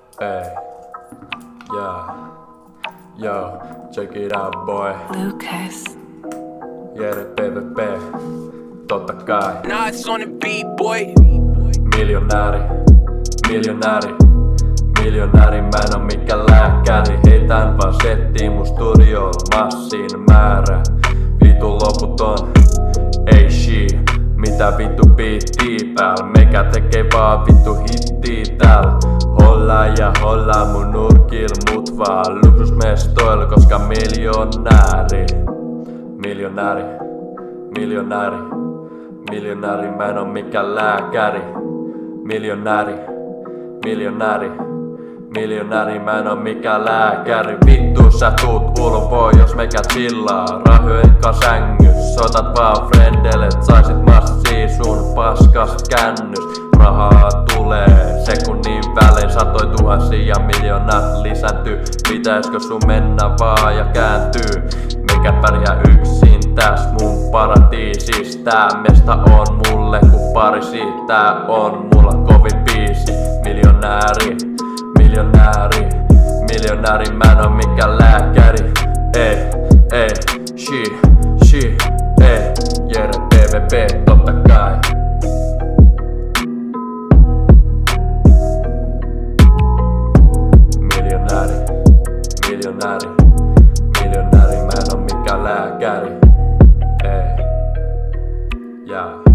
Hey, yo, check it out boy. Lucas. Jere PvP, totta kai. Now it's on the beat, boy. Miljonääri, mä en oo mikään lääkäri. Heitän vaan settiin mun studioon massin määrä. Vitu loputon, ei shit. Mitä vittu biittii pääl? Mekä tekee vaan vittu hittii tääl. Hollaa mun nurkil, mut vaan luksusmestoil, koska miljonääri, mä en oo mikään lääkäri. Miljonääri, mä en oo mikään lääkäri. Vittu sä tuut ulvoa, jos mekä chillaa rahojen kanssa sängys. Soitat vaan friendelle, et saisit massia sun paskas kännys. Rahaa tulee sekunnin välein, satoi tuhansia ja miljoonat lisääntyy. Pitäiskö sun mennä vaan ja kääntyy? Mikä pärjää yksin täs mun paratiisis. Tää mesta on mulle ku Pariisi. Tää on mulla kovin biisi. Miljonääri, mä en oo mikään lääkäri. Ei, she, ei, Jere PvP, totta kai. Miljonääri, mä en oo mikään lääkäri. Ei,